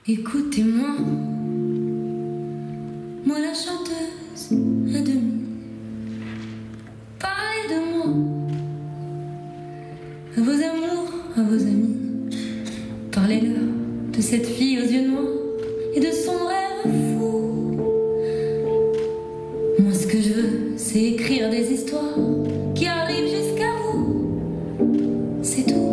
Écoutez-moi, moi la chanteuse à demi. Parlez de moi, à vos amours, à vos amis. Parlez-leur de cette fille aux yeux noirs et de son rêve fou. Moi ce que je veux, c'est écrire des histoires qui arrivent jusqu'à vous. C'est tout.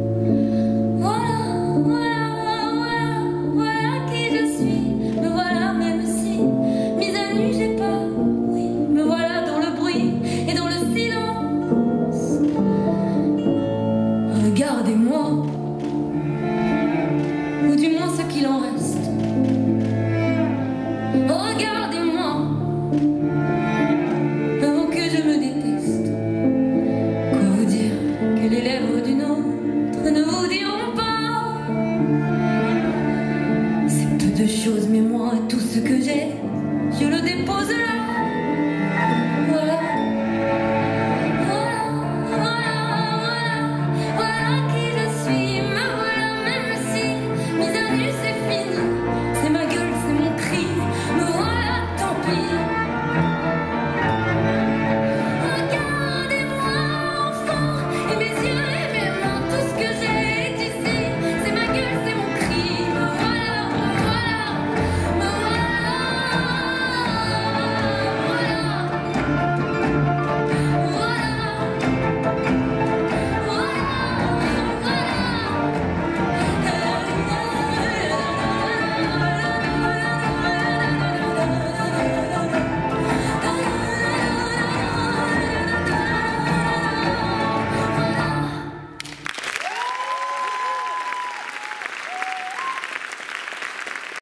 Regardez-moi, ou du moins ce qu'il en reste. Regardez-moi, avant que je me déteste. Quoi vous dire que les lèvres d'une autre ne vous diront pas? C'est peu de choses, mais moi, tout ce que j'ai, je le dépose là.